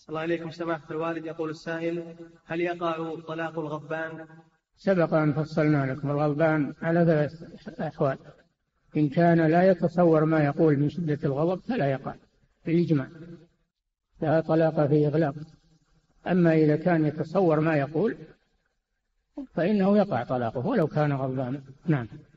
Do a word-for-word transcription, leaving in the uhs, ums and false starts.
الله عليكم سماحة الوالد. يقول السائل: هل يقع طلاق الغضبان؟ سبق أن فصلنا لكم الغضبان على ثلاث أحوال: إن كان لا يتصور ما يقول من شدة الغضب فلا يقع بالإجماع، لا طلاق فيه إغلاق. أما إذا كان يتصور ما يقول فإنه يقع طلاقه ولو كان غضبانا. نعم.